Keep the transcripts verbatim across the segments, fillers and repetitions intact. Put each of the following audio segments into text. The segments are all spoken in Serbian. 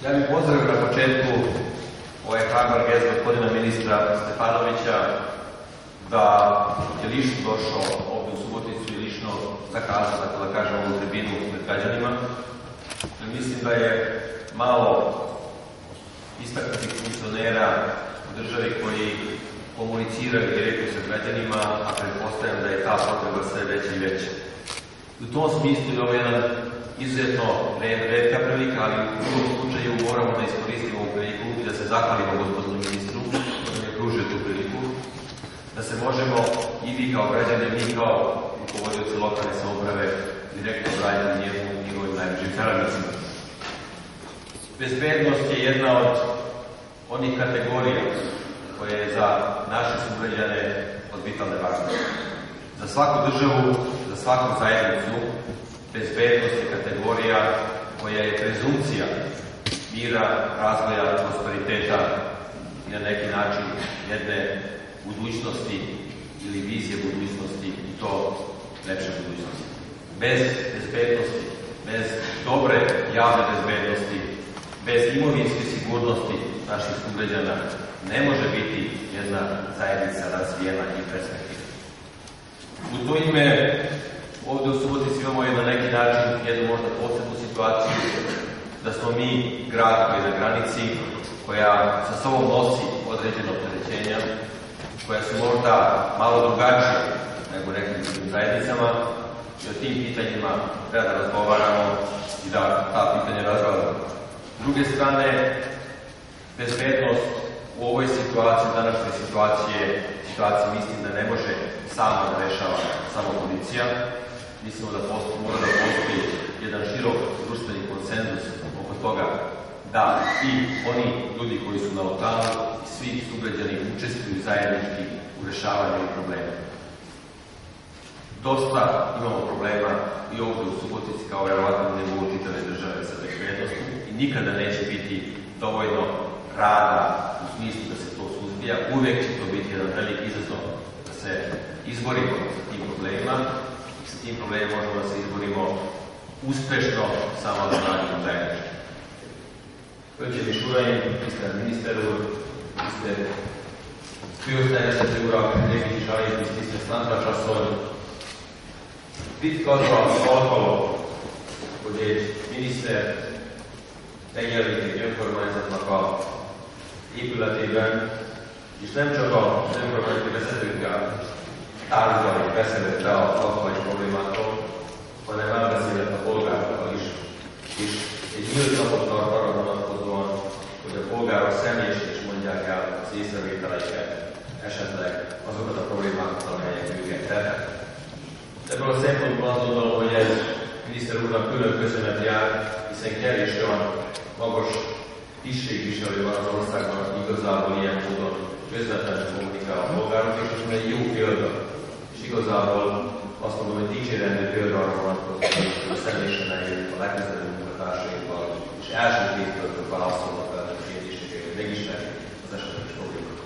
Ja bih pozdravio na početku ovaj hrabar gest gospodina ministra Stefanovića da je lično došao ovdje u Suboticu i lično zakazao, tako da kažem, ovu tribinu pred građanima. Mislim da je malo istaknutih funkcionera u državi koji komuniciraju direktno sa građanima, a pretpostavljam da je ta potreba sve veća i veća. U tom smislu je ovo jedan izuzetno redka prilika, ali u drugom slučaju moramo da iskoristimo ovu priliku i da se zahvalimo gospodinu ministru koji nam je pružio tu priliku, da se možemo i vi kao građani, mi kao rukovodioci lokalne samouprave direktno obratiti njemu i njegovim najbližim saradnicima. Bezbednost je jedna od onih kategorija koje je za naše sugrađane od vitalne važnosti. Za svaku državu, za svaku zajednicu, bezbednost je kategorija koja je prezumcija mira, razvoja, prosperiteta i na neki način jedne budućnosti ili vizije budućnosti i to lepše budućnosti. Bez bezbednosti, bez dobre javne bezbednosti, bez imovinske sigurnosti naših sugrađana ne može biti jedna zajednica razvijena i perspektivna. U to ime ovdje u Subotici imamo je na neki način jednu možda posebnu situaciju da smo mi grad koji je na granici, koja sa sobom nosi određene opterećenja, koja su možda malo drugačije nego nekim drugim zajednicama i o tim pitanjima treba da razgovaramo i da ta pitanja razgovaramo. S druge strane, bezbednost u ovoj situaciji, današnjoj situacije, situaciji mislim da ne može sama da rešava samo policija. Mislimo da postoji, mora da postoji jedan širok društveni konsenzus oko toga da i oni ljudi koji su na lokalu i svi sugrađani učestvuju zajednički u rešavanju ovih problema. Dosta imamo problema i ovdje u Subotici kao verovatno ne u čitave države sa bezbednostom i nikada neće biti dovoljno rada u smislu da se to suzbija. Uvek će to biti jedan veliki izazov da se izborimo sa tim problemima i sa tim problemima možemo da se izborimo uspešno samo da radimo zajednički. Pojďte Mišurajim, minister ministeru, minister Spiostajanče Teura, Nebić Žajić, minister Sandra Časol. Pitkä alkalo, hogy egy miniszter megjelenik egy önkormányzatnak a épületében, és nem csak az önkormányzati vezetőkkel tárgyalni, beszélett le a lakói problémákról, hanem elbeszélett a polgárokkal is. És egy nyílt napot tart arra vonatkozóan, hogy a polgárok személyesen is mondják el az észrevételeiket, esetleg azokat a problémákat, amelyek őket terhelnek. Ebből a szempontból azt gondolom, hogy ez miniszter úrnak külön köszönet jár, hiszen kevés olyan magas tisztségviselő van az országban, aki igazából ilyen módon közvetlenül kommunikál a polgárok, és most egy jó példa. És igazából azt mondom, hogy dicsérendő példa arra vonatkozóan, hogy személyesen eljött a legközelebbi munkatársainkkal, és első két körben válaszolnak el a kérdéseket, hogy megismerjük az esetleges problémákat.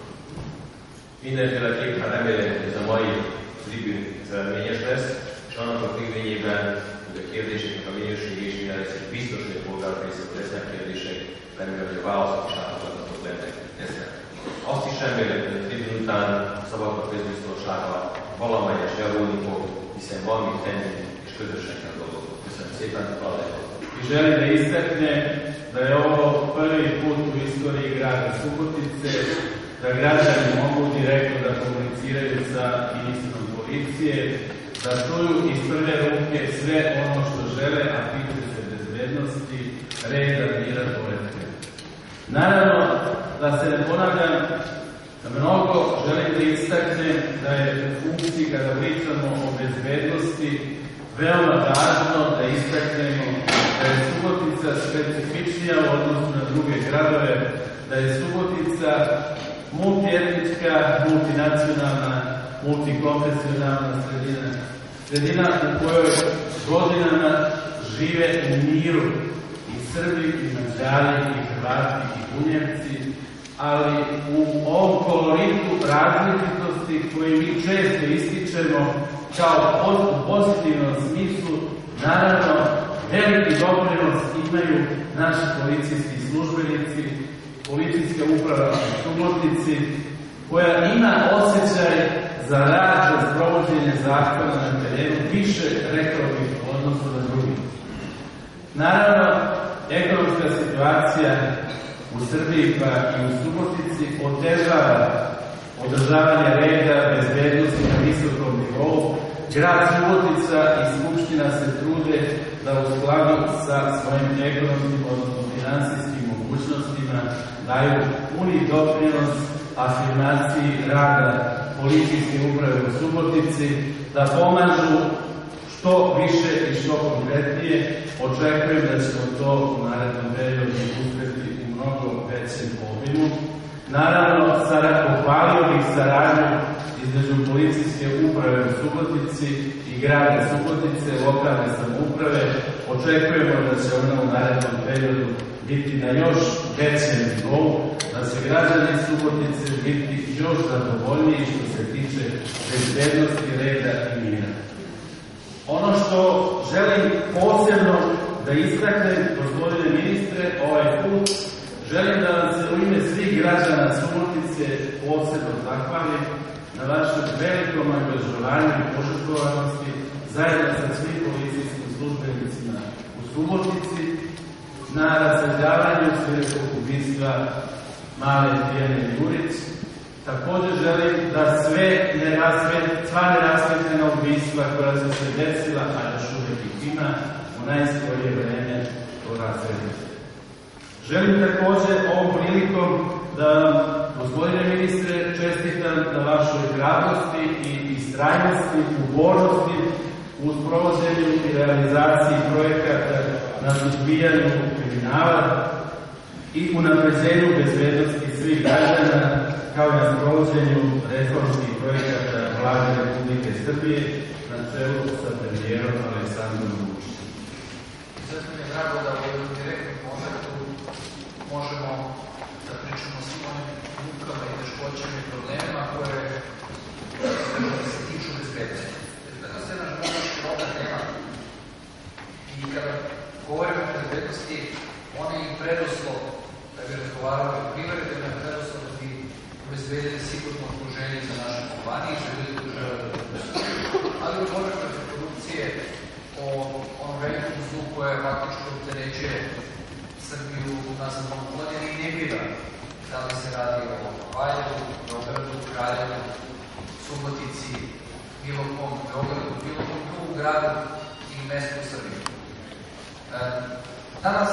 Mindenféleképpen remélem, hogy ez a mai tribün eredményes lesz, és annak a függvényében, hogy a kérdéseknek a minősége és milyen lesz, és biztos, hogy a polgárok részéről lesznek kérdések, remélem, hogy a válaszok is átadhatók lennek ezzel. Azt is remélem, hogy a tribün után szabadka közbiztonsága valamelyes javulni fog, hiszen van mit tenni, és közösen kell dolgozni. Köszönöm szépen, Vladimir. I želim da istakne da je ovo prvi put u istoriji grada Subotice da građani mogu direktno da komuniciraju sa ministrom policije, da čuju iz prve ruke sve ono što žele, a tiče se bezbednosti, reda, mira, poretka. Naravno, da se ne ponavljam, mnogo želim da istaknem da je u funkciji kada pričamo o bezbednosti veoma važno da istaknemo da je Subotica specifičnija u odnosu na druge gradove, da je Subotica multietnička, multinacionalna, multikonfesionalna sredina. Sredina u kojoj godinama žive u miru i Srbi, i Mađari, i Hrvati, i Bunjevci, ali u ovom koloritu različitosti koji mi često ističemo kao u pozitivnom smislu, naravno veliki doprinos imaju naši policijski službenici, policijska uprava u Subotici, koja ima osjećaj za rad, za sprovođenje zakona na terenu, više, rekao bih, u odnosu na drugi. Naravno, ekonomska situacija u Srbiji pa i u Subotici otežava održavanje reda, bezbednosti na visokom nivou. Grad Subotica i Skupština se trude da u skladu sa svojim ekonomskim, odnosno finansijskim mogućnostima daju puni doprinos afirmaciji rada policijske uprave u Subotici, da pomažu što više i što konkretnije. Očekujem da ćemo to u narednom periodu uspeti u mnogo većem obimu. Naravno, sada pohvalio bih saradnju između policijske uprave u Subotici i grada Subotice, lokalne samouprave. Očekujemo da će ona u narednom periodu biti na još većem nivou, da će građani Subotice biti još zadovoljniji što se tiče bezbednosti, reda i mira. Ono što želim posebno da istaknem, gospodine ministre, ovaj put, želim da vam se u ime svih građana Subotice posebno zahvalim na vašem velikom angažovanju i požrtvovanosti zajedno sa svim policijskim službenicima u Subotici na rasvetljavanju svirepog ubistva male Tijane Jurić. Također želim da sve sva nerasvetljena ubistva koja su se desila, a još uvijek ih ima, u najskorije vreme to rasvetljati. Želim također ovom prilikom da, gospodine ministre, čestitam na vašoj hrabrosti i istrajnosti, upornosti u sprovođenju i realizaciji projekata na suzbijanju kriminala i unapređenju bezbednosti svih građana, kao i na sprovođenju reformskih projekata Vlade Republike Srbije na čelu sa premijerom Aleksandrom Vučićem. Zato mi je drago da u jednom direktnom kontaktu možemo da pričamo o svim onim mukama i teškoćama i problemima koje se tiču bezbednosti. Bezbednost je jedna mnogo široka tema i kada govorimo o bezbednosti, on je i preduslov da bi razgovarali o privredi, da je preduslov da bi obezbedili sigurno okruženje za naše kompanije i za ljudi koji žele da bezbednosti. Ali u borbi protiv korupcije, o onom velikom zlu koje faktički opterećuje Srbiju na samom godinu i ne bira da li se radi o Valjevu, Beogradu, Kraljevu, Subotici, bilo kom Beogradu, bilo kom drugom gradu i mestu u Srbiji. Danas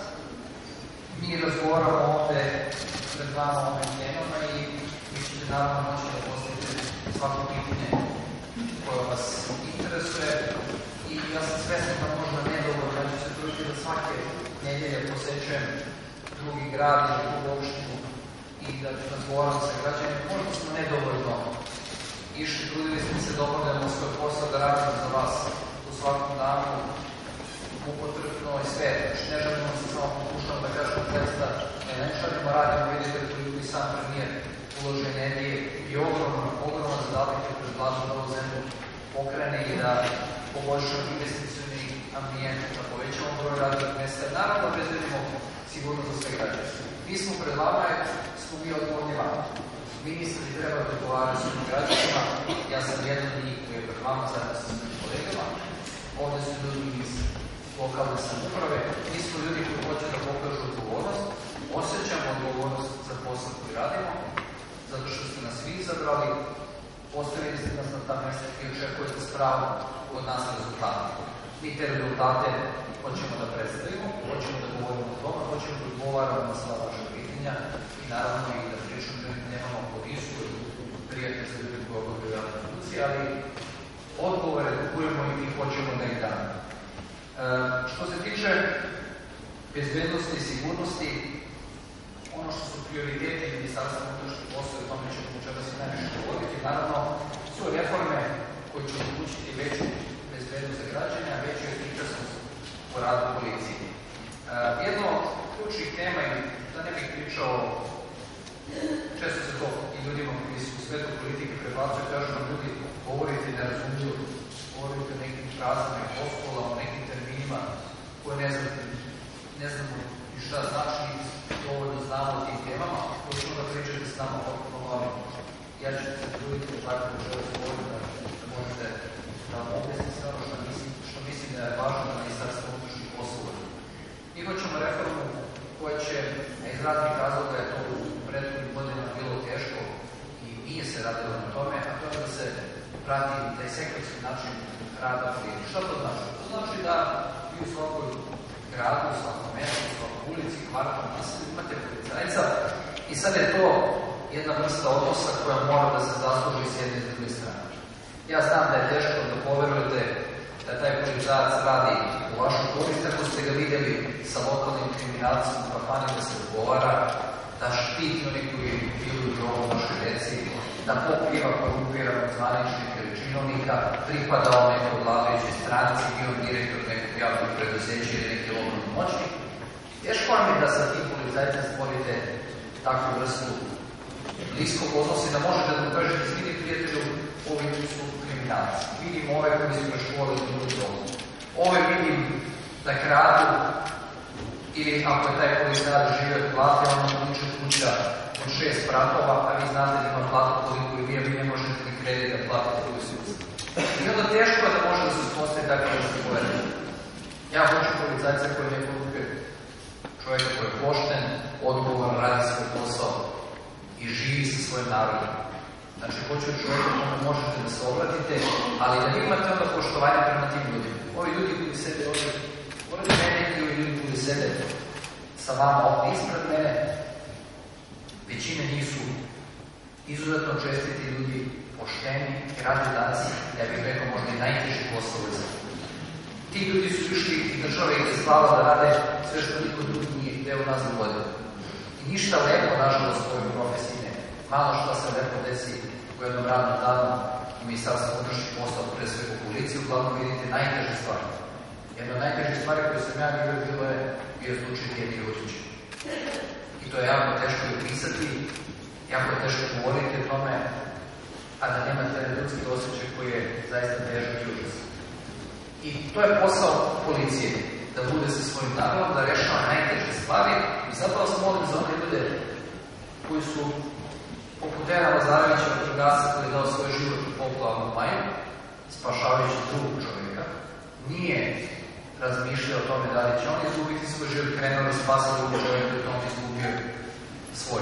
mi razgovaramo ovde pred vama o ovim temama i vi ćete naravno moći da postavite svako pitanje koje vas interesuje i ja sam svestan da možda nedovoljno, ja ću se truditi da svake nedelje posećujem drugi grad ili drugu opštinu i da razgovaram sa građanima. Možda smo nedovoljno išli, trudili smo se da obavljamo svoj posao, da radimo za vas u svakom danu, mukotrpno i sve. Znači, ne želimo se samo pokušamo da kažemo teksta, ne nečarimo, radimo, vidite koliko i sam premijer uloži energije i ogroman, ogroman zadatak je pred Vladom da ovu zemlju pokrene i da poboljšamo investicioni ambijent, da povećamo broj radnih mesta i naravno da obezbedimo sigurnost za sve građane. Mi smo pred vama, smo mi odgovorni vama. Ministri treba da odgovaraju svojim građanima, ja sam jedan od njih koji je pred vama zajedno sa svojim kolegama, ovde su ljudi iz lokalne samouprave, mi smo ljudi koji hoće da pokažu odgovornost, osjećamo odgovornost za posao koji radimo, zato što ste nas vi izabrali, postavili ste nas na ta mesta i očekujete s pravom od nas rezultate. Mi te rezultate hoćemo da predstavimo, hoćemo da govorimo o tome, hoćemo da odgovaramo na sva vaša pitanja i naravno i da pričamo da nemamo polisu i prijatelj za ljudi koji obavljaju javne funkcije, ali odgovore kupujemo i mi hoćemo da ih damo. E, što se tiče bezbednosti i sigurnosti, ono što su prioriteti Ministarstva unutrašnjih poslova, o tome ćemo čega se najviše govoriti, naravno su reforme koje će omogućiti veću bezbednost za građane, a veću efikasnost u radu policije. E, jedno od ključnih tema, i da ne bih pričao, često se to i ljudima koji su u svetu politike prebacuje, kažu nam ljudi, govorite nerazumljivo, govorite o nekim frazama i postulama, o nekim terminima koje ne znamo, ne znamo i šta znači, dovoljno znamo o tim temama, koji ćemo da pričate s nama o glavi. Ja ću se truditi tako da želim govoriti da možete da vam objasniti sve ono što mislim, što mislim da je važno da Ministarstvo unutrašnjih poslova. Mi hoćemo reformu koja će, iz raznih razloga je to u prethodnim godinama bilo teško i nije se radilo na tome, a to je da se prati taj sektorski način rada policije. Šta to znači? To znači da vi u svakoj gradu, u svakom mestu, u svakoj ulici, kvartu, naselju imate policajca i sad je to jedna vrsta odnosa koja mora da se zasluži s jedne i s druge strane. Ja znam da je teško da poverujete da taj policajac radi u vašu korist, ako ste ga vidjeli sa lokalnim kriminalcima u kafani da se dogovara, da štiti oni koji piluju drogu našoj deci, da pokriva korumpiranog zvaničnika ili činovnika, pripadao nekoj vladajućoj stranci, bio direktor nekog javnog preduzeća ili neki lokalni moćnik. Teško vam je da sa tim policajcem stvorite takvu vrstu bliskog odnosa i da možete da mu kažete svini prijatelju, ovi su kriminalci. Vidim ove koji su na školi i drugu drogu. Ove vidim da kradu ili ako je taj policajac živio od plate, on mu uče kuća od šest pratova, a vi znate da ima platu koliko i vi, vi ne možete ni kredit da platite koju su. I onda teško je da može da se uspostavi tako da se povede. Ja hoću policajca koji ne korumpira, čovjeka koji je pošten, odgovoran, radi svoj posao i živi sa svojim narodom. Znači, hoću čovjeka kome možete da se obratite, ali da imate onda poštovanje prema tim ljudima. Ovi ljudi koji sede ovdje, pored mene i ovi ljudi koji sede sa vama ovdje ispred mene, većina njih su izuzetno čestiti ljudi, pošteni i radi danas, ja bih rekao, možda i najteži posao u zemlji. Ti ljudi su išli i država ih je slala da rade sve što niko drugi nije hteo nas dovoljno. I ništa lepo, nažalost, u ovoj profesiji ne. Malo što se lepo desi u jednom radnom danu u Ministarstvu unutrašnjih poslova, pre svega u policiji, uglavnom vidite najteže stvari. Jedna od najtežih stvari koje sam ja vidio bilo je bio slučaj Dijete Jurića. I to je jako teško opisati, jako je teško govoriti o tome, a da nemate ljudski osjećaj koji je zaista težak i užas. I to je posao policije, da bude sa svojim narodom, da rešava najteže stvari. I zato vas molim za one ljude koji su poput Dejana Lazarevića, vatrogasca koji je dao svoj život u poplavnom maju, spašavajući drugog čovjeka, nije razmišljao o tome da li će on izgubiti svoj život, krenuo da spasa drugog čovjeka i on izgubio svoj.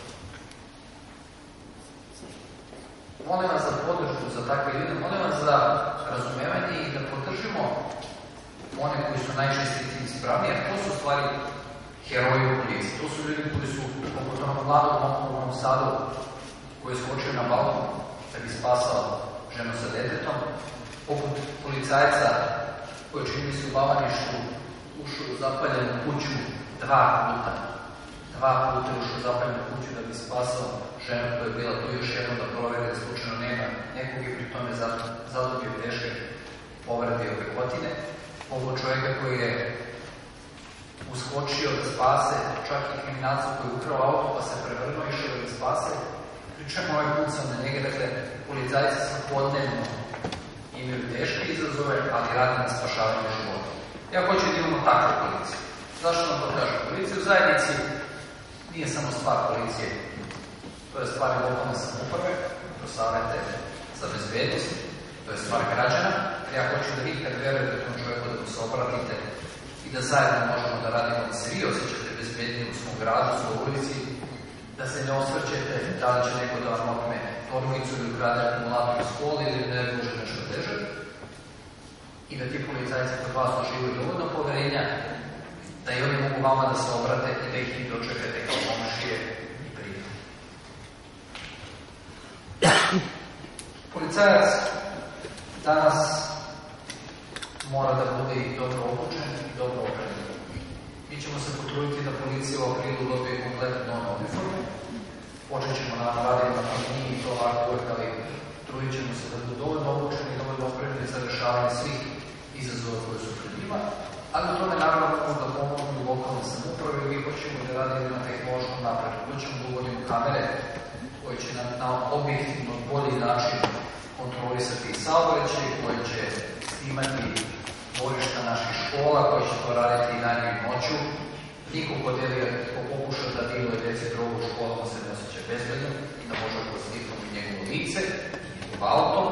Molim vas za podršku za takve ljude, molim vas za razumevanje i da podržimo one koji su najčestiti i ispravni, jer to su stvari heroji u policiji. To su ljudi koji su, poput onog mladog momka u Novom Sadu, koji je skočio na balkon da bi spasao ženu sa detetom, poput policajca koji čini mi se u Bavaništu ušao u zapaljenu kuću dva puta. Dva puta ušao u zapaljenu kuću da bi spasao ženu koja je bila tu još jednom da provere da slučajno nema nekog i pri tome zadobio teške povrede i opekotine. Poput čovjeka koji je uskočio da spase čak i kriminalcu koji je ukrao auto pa se prevrnuo i išao da ga spase. Pričamo ovaj put sam na njega, dakle, policajci svakodnevno imaju teške izazove, ali radi na spašavanju života. Ja hoću da imamo takvu policiju. Zašto vam to kažem? Policija u zajednici nije samo stvar policije. To je stvar lokalne samouprave, to savete za bezbednost, to je stvar građana. Ja hoću da vi kad verujete tom čovjeku da mu se obratite i da zajedno možemo da radimo, da se vi osjećate bezbednije u svom gradu, u svoj ulici, da se ne osvrćete da li će neko da vam otme torbicu ili ukrade akumulator u školi ili ne može nešto teže. I da ti policajci kod vas uživaju dovoljno poverenja, da i oni mogu vama da se obrate i da ih i dočekate kao komšije i prijatelje. Policajac danas mora da bude i dobro obučen i dobro opremljen. Mi ćemo se potruditi da policija u aprilu dobije kompletnu novu uniformu. Počet ćemo na raditi na pandemiji i to ovako uvek, ali trudit ćemo se da budu dovoljno obučeni i dovoljno opremljeni za rešavanje svih izazova koje su pred njima. Ali u tome naravno da pomognu i lokalne samouprave i mi hoćemo da radimo na tehnološkom napretku. Hoćemo da uvodimo kamere koje će nam na objektivno bolji način kontrolisati saobraćaj, koje će snimati dvorišta naših škola koji će to raditi i danju i noću. Niko ko delije, ko pokuša da diluje djeci drogu u školama se ne osjeća bezbedno i da može postiknuti njegovo lice, njegov auto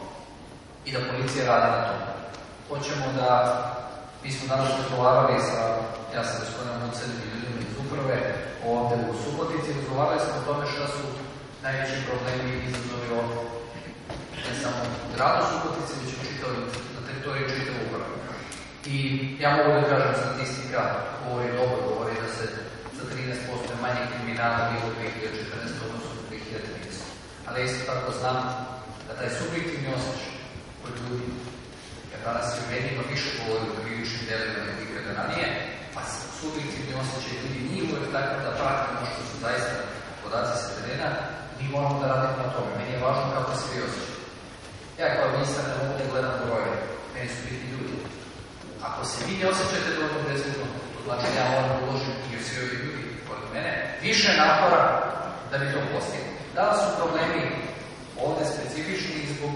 i da policija radi na tome. Hoćemo da, mi smo danas razgovarali sa, ja sam gospodinom Vucenim i ljudima iz uprave ovde u Subotici, razgovarali smo o tome šta su najveći problemi i izazovi ovde. Ne samo u gradu Subotici, već u čitavu, na teritoriji čitavu uprave. I ja mogu da kažem, statistika govori dobro, govori da se za trinaest posto manje kriminala bilo u dve hiljade četrnaeste. odnosno u dve hiljade trinaeste. Ali isto tako znam da taj subjektivni osjećaj kod ljudi, jer danas se u medijima više govori o krivičnim delima nego ikada ranije, a subjektivni osjećaj ljudi nije uvek tako da pratimo što su zaista podaci sa terena, mi moramo da radimo na tome. Meni je važno kako se vi osjećaju. Ja kao ministar ne mogu da gledam broje, meni su biti ljudi. Ako se vi ne osjećate dobro bezbedno, to znači ja moram da uložim i svi ovi ljudi pored mene, više napora da bi to postigli. Danas su problemi ovde specifični zbog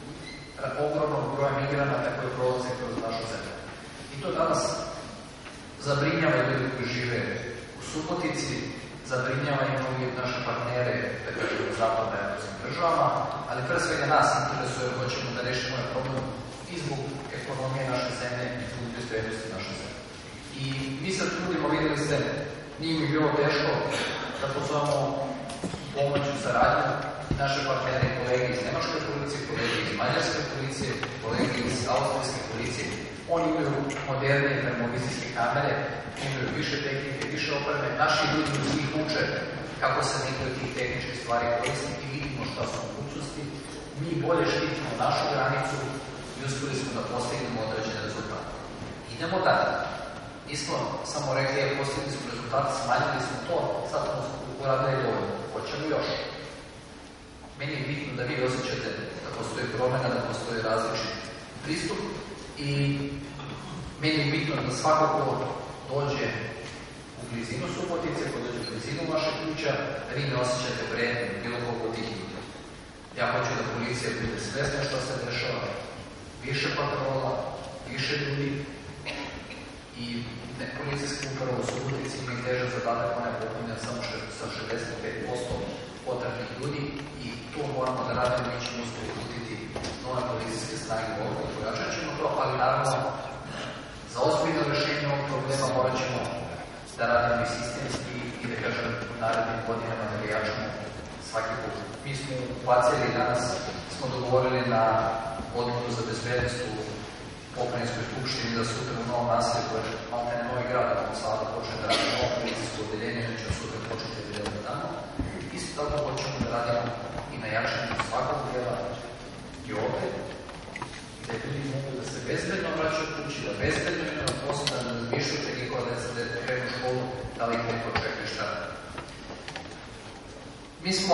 ogromnog broja migranata koji prolaze kroz našu zemlju. I to danas zabrinjava ljudi koji žive u Subotici, zabrinjava i mnogi naše partnere, da kažemo, u zapadno evropskim državama, ali pre svega nas interesuje da hoćemo da rešimo ovaj problem i zbog ekonomije naše zemlje i zbog bezbednosti naše zemlje. I mi sad trudimo, videli ste, nije mi bilo teško da pozovemo pomoć u saradnju naše partnere i kolege iz nemačke policije, kolege iz mađarske policije, kolege iz austrijske policije. Oni imaju modernije termovizijske kamere, imaju više tehnike, više opreme. Naši ljudi u svih uče kako se neke od tih tehničkih stvari koristi i vidimo šta su mogućnosti. Mi bolje štitimo našu granicu i uspeli smo da postignemo određene rezultate. Idemo dalje. Nismo samo rekli, ja postigli smo rezultate, smanjili smo to, sad smo uradili dovoljno. Hoćemo još. Meni je bitno da vi osjećate da postoji promena, da postoji različit pristup i meni je bitno da svako ko dođe u blizinu Subotice, ko dođe u blizinu vaše kuća, da vi ne osjećate pretnju bilo koliko tih ljudi. Ja hoću da policija bude svesna što se dešava, više patrola, više ljudi i ne, policijska uprava u Subotici ima i težak zadatak, ona je popunjena samo sa šezdeset pet posto potrebnih ljudi i to moramo da radimo, mi ćemo uspjeti uputiti nove policijske snage ovdje, pojačat ćemo to, ali naravno za ozbiljno rešenje ovog problema morat ćemo da radimo i sistemski i da kažem u narednim godinama da ga jačamo svaki put. Mi smo ubacili danas, smo dogovorili na odboru za bezbednost u Pokrajinskoj skupštini da sutra u Novom naselju, koje je maltene Novi Grad, ako sada počne da radimo novo policijsko odeljenje, da ćemo sutra početi da delimo dano. Isto tako hoćemo da radimo i na jačanju svakog dela i ovde, da ljudi mogu da se bezbedno vraćaju kući, da bezbedno imaju na poslu, da ne razmišljate njihova deca da krenu u školu, da li ih neko čeka šta. Mi smo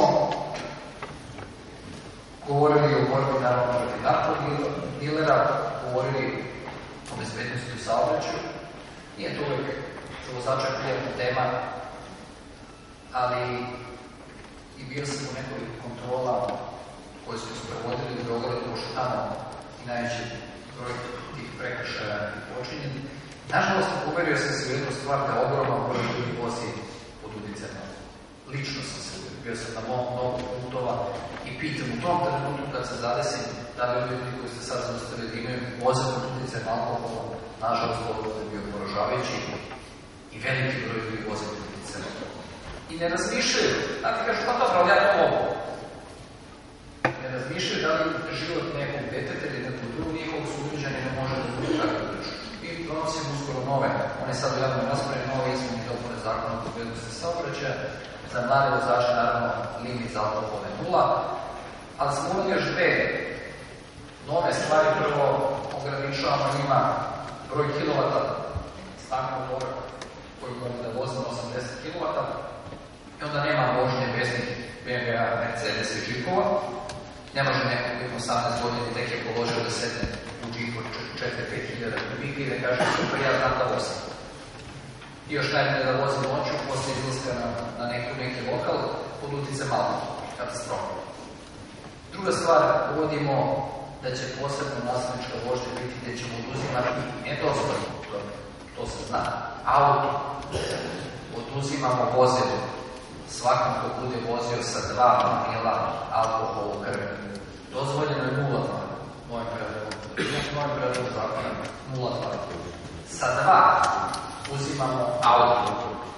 govorili o borbi naravno protiv narkodilera, govorili o bezbednosti u saobraćaju. Nije to uvek za vozača prijatna tema, ali i bio sam u nekoliko kontrola koje smo sprovodili u Beogradu, pošto tamo i najveći broj tih prekršaja i počinjeni. Nažalost, uverio sam se u jednu stvar da je ogroman broj ljudi vozi pod uticajem. Lično sam se uverio, bio sam na mnogo putova i pitam u tom trenutku kad se zadesim da li ljudi koji ste sad zaustavili da imaju voze pod uticajem alkohola, nažalost, ovo je bio poražavajući i veliki broj ljudi voze pod uticajem. I ne razmišljaju, znate kažu, pa dobro, ali ja to mogu. Ne razmišljaju da li život nekog deteta ili nekog drugog njihovog sugrađana ne može da bude tako držu. I donosimo uskoro nove, one sad u javnoj raspravi, nove izmene i dopune zakona o bezbednosti saobraćaja, za mlade vozače naravno limit za alkohol je nula, ali smo uveli još dve nove stvari. Prvo, ograničavamo njima broj kilovata stanka motora koji mogu da voze na osamdeset kilovata i onda nema vožnje beznih be em ve a, Mercedes i džipova. Ne može neko koji ima osamnaest godina i tek je položio da sedne u džipu četiri do pet hiljada kubika i da kaže super, ja znam da vozim. I još najbolje da vozi noću, posle izlaska na, na neku, neki lokal, pod uticajem alkohola, katastrofa. Druga stvar, uvodimo da će posebno nasilnička vožnja biti gde ćemo oduzimati ne dozvoljeno, to, to se zna, auto, oduzimamo vozilo svakom ko bude vozio sa dva promila alkohola u krvi. Dozvoljeno je nula dva, mojim predlogom, mojim predlogom zakona, nula dva. Sa dva uzimamo auto.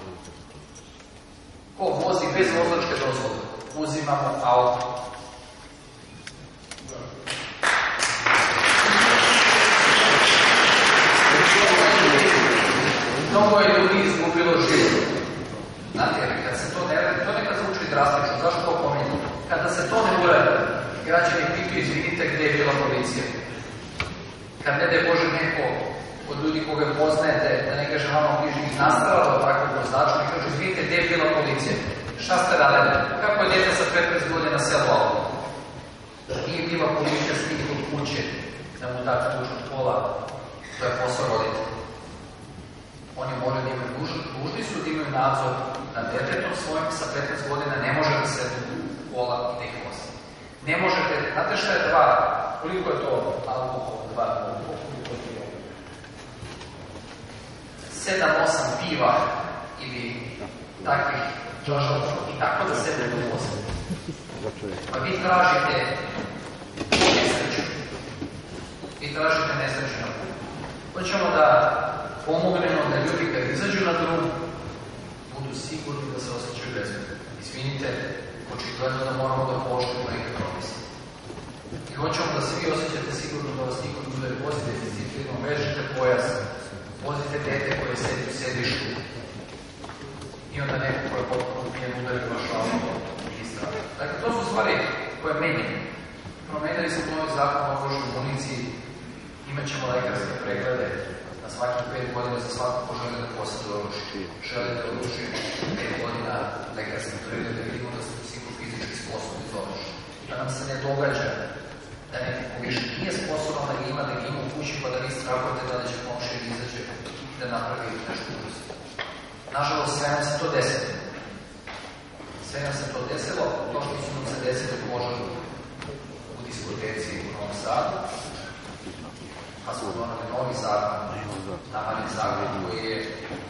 Ko vozi bez vozačke dozvole, uzimamo auto. Mnogo je ljudi izgubilo život. Znate, kad se to ne radi, to neka zvuči drastično. Zašto to pominjem? Kada se to ne uradi, građani pitaju, izvinite, gde je bila policija? Kad ne daj Bože neko od ljudi koga poznajete, da ne kaže vama bliži ih nastavalo tako vozaču, i kažu, izvinite, gde je bila policija? Šta ste radili? Kako je dete sa petnaest godina selo auto? Nije bila policija s njih od kuće, da mu da ključ od kola, to je posao roditelja. Oni moraju da imaju dužni su da imaju nadzor nad detetom svojim sa petnaest godina, ne može da se kola i da ih vozi. Ne možete, znate šta je dva, koliko je to alkohol, dva, koliko je to? Sedam, osam piva ili takvih čašava i tako da sebe ne vozi. Pa vi tražite nesreću. Vi tražite nesreću na putu. Hoćemo da pomognemo da ljudi kad izađu na drug budu sigurni da se osjećaju bezbedno. Izvinite, očigledno da moramo da poštujemo neke propise. I hoćemo da svi osjećate sigurno da vas niko ne udari, vozite disciplinu, vežite pojas, vozite dete koje sedi u sedištu i onda neko koje je potpuno pijen udari vaš auto i strane. Dakle, to su stvari koje menjaju. Promenili smo novi zakon o oružju i municiji, imat ćemo lekarske preglede na svakih pet godina za svako ko želi da posjeduje oružje. Želi da oružje pet godina lekarske preglede da vidimo da ste psihofizički sposobni za oružje. Da nam se ne događa da neki ko više nije sposoban da ga ima, da ga ima u kući, pa da vi strahujete da li će komšija da izađe da napravi nešto uruzi. Nažalost, sve nam se to desilo. Sve nam se to desilo, to što su nam se desilo požar u diskoteci u Novom Sadu, pa smo donali novi zakon, namani zakon koji je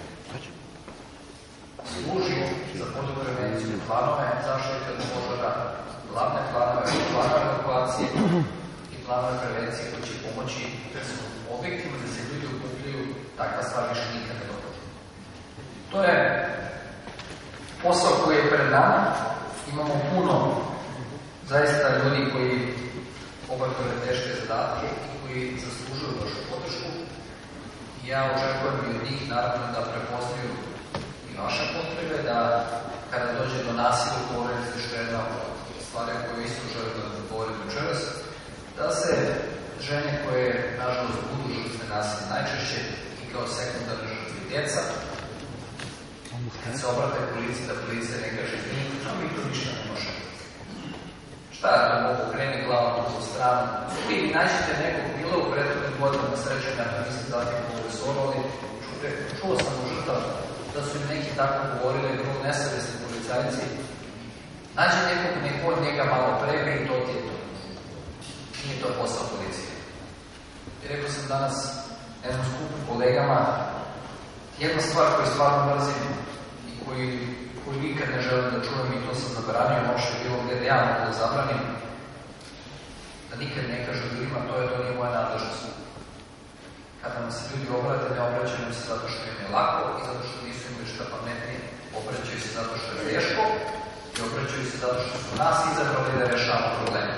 služio za fotoprevenciju planove zaštite od požara, glavne planove, planove evakuacije i planove prevencije koji će pomoći da su objektivno da se ljudi okupljaju, takva stvar više nikad ne događa. To je posao koji je pred nama. Imamo puno zaista ljudi koji obavljaju teške zadatke i koji zaslužuju vašu podršku. Ja očekujem i od njih naravno da prepoznaju i vaše potrebe, da kada dođe do nasilja u porodici, što je jedna stvari koje isto želim da govorim večeras, da se žene koje, nažalost, budu žrtve nasilja najčešće i kao sekundarne žrtve djeca, kad se obrate policiji, da policija ne kaže ništa, a mi to ništa ne možemo. Šta je to mogu, kreni glavom na tu stranu? Uvijek vi naćete nekog bilo u prethodnih godinama srećenja, da niste zatim povesorovali, čuo sam u žrtav da su im neki tako govorili, vrlo nesavjesni policajci. Nađe nekog, neko od njega malo prebe i to ti je to. Nije to posao policije. I rekao sam danas jednom skupu kolegama, jedna stvar koju stvarno mrzim i koju, koju nikad ne želim da čujem i to sam zabranio, možda je bilo gde da ja mogu da zabranim, da nikad ne kažu ljudima, to je to nije moja nadležnost. Kada nam se ljudi obrate, ne obraćaju nam se zato što im je lako i zato što nisu imali šta pametni, obraćaju se zato što je teško i obraćaju se zato što su nas izabrali da rešavamo probleme.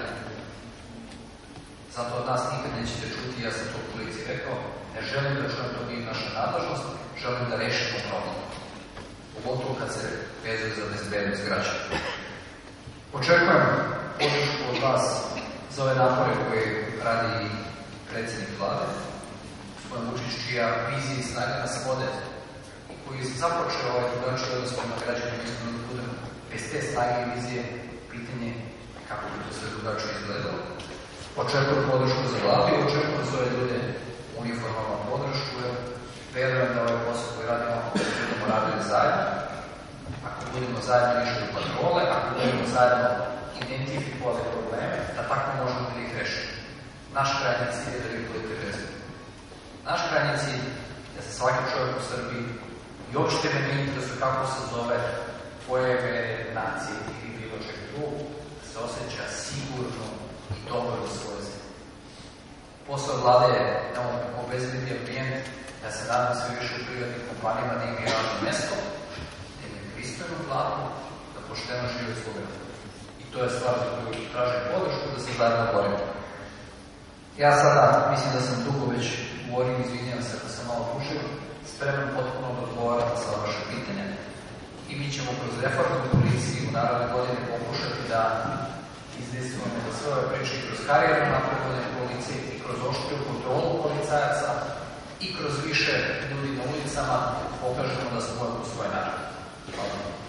Zato od nas nikad nećete čuti, ja sam to u policiji rekao, ne želim da čujem, to nije naša nadležnost, želim da rešimo problem. Pogotovo kad se vezuje za bezbednost građana. Očekujem podršku od vas za ove napore koje radi i predsjednik vlade, gospodin Vučić, čija vizija i snaga nas vode i koji je započeo ovaj drugačiji odnos prema građanima, mislim da budemo bez te snage i vizije, pitanje kako bi to sve drugačije izgledalo. Očekujem podršku za vladu i očekujem za ove ljude uniformama podršku, jer verujem da ovaj posao koji radimo, budemo radili zajedno. Ako budemo zajedno išli u patrole, ako budemo zajedno identifikovali probleme, da tako možemo da ih rešimo. naš krajnji cilj je da vi budete vezani. Naš krajnji cilj je da se svaki čovjek u Srbiji i uopšte me ne interesuje kako se zove, koje vere, nacije ili bilo čega drugog, da se osjeća sigurno i dobro u svojoj zemlji. Posao vlade je da on obezbedi ambijent, ja se nadam sve više u privatnim kompanijama da imaju radno mesto, da imaju pristojnu platu, da pošteno žive svog rada. I to je stvar za koju tražim podršku da se zajedno borimo. Ja sada, mislim da sam dugo već govorio, izvinjam se da sam malo dužio, spreman potpuno da odgovaram na sva vaše pitanja i mi ćemo kroz reformu policiji u naredne godine pokušati da izdejstvujemo da sve ove priče i kroz karijerno napredovanje policije i kroz oštriju kontrolu policajaca i kroz više ljudi na ulicama pokažemo da smo uvek u svoj narod. Hvala.